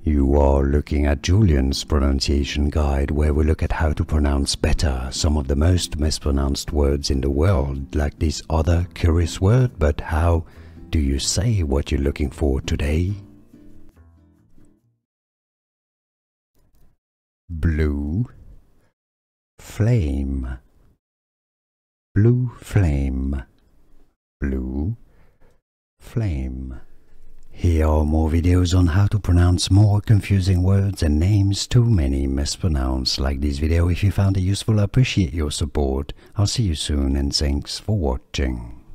You are looking at Julian's pronunciation guide, where we look at how to pronounce better some of the most mispronounced words in the world, like this other curious word. But how do you say what you're looking for today? Blue flame, blue flame, blue flame. Here are more videos on how to pronounce more confusing words and names too many mispronounced. Like this video if you found it useful. I appreciate your support. I'll see you soon and thanks for watching.